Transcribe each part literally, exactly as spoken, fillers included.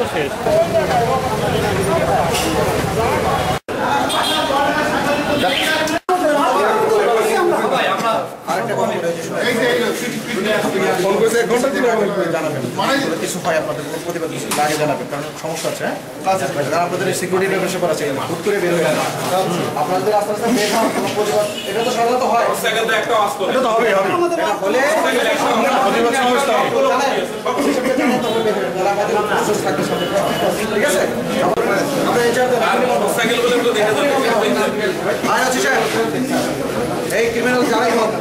তো শেষ। কিছু হয় আপনাদের প্রতিবাদ আগে জানাবেন, কারণ সমস্যা আছে। আপনাদের সিকিউরিটি ব্যবসা করা আছে, হুট করে বের হয়ে যাবে আপনাদের আস্তে আস্তে বের হওয়ার কোনো প্রতিবাদ। এটা তো সাধারণত হয়, এটা তো হবে হবে এটা হলে প্রতিবাদ সমস্যা হবে, ঠিক আছে। আমরা এই চারটা এই ক্রিমিনাল যারাই হোক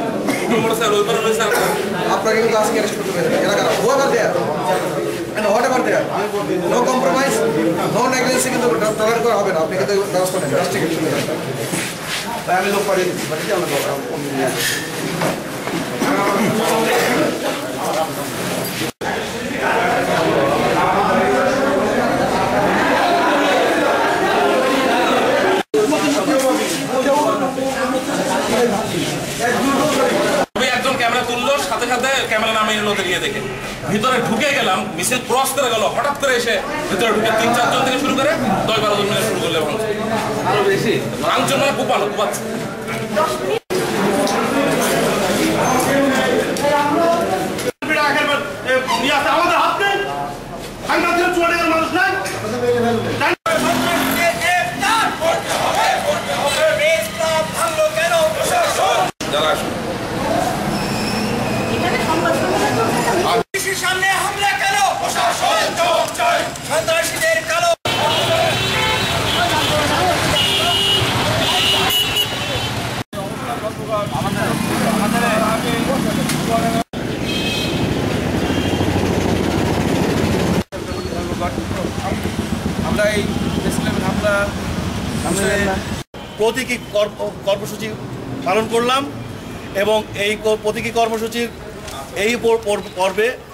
আপনাকে কিন্তু আজকে অ্যারেস্ট করতে হবে। এলাকার whoever there and whatever there, no compromise, no negligence কিন্তু টলারেট করা হবে না। আপনি কিন্তু ব্যবস্থা নেন, রাষ্ট্রীয় তাই আমি লোক পাঠিয়ে দিচ্ছি, পাঠিয়ে আমরা সাথে সাথে ক্যামেরা নামিয়ে নিল গিয়ে দেখে ভিতরে ঢুকে গেলাম, মিছিল ক্রস করে গেল, হঠাৎ করে এসে ভিতরে ঢুকে তিন চারজন থেকে শুরু করে দশ বারো জন মিলে শুরু করলে আরো বেশি ভাঙচুর মানে কুপানো কুপাচ্ছে। আমাদের হাত নেই, মানুষ নাই যারা সামনে হামলা কেন সন্ত্রাসীদের কালো আমরা এই হামলা প্রতীকী কর্মসূচি পালন করলাম এবং এই প্রতীকী কর্মসূচির এই পর্বে